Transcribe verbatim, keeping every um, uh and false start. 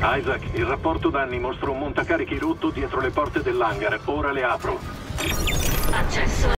Isaac, il rapporto danni mostra un montacarichi rotto dietro le porte dell'hangar. Ora le apro. Accesso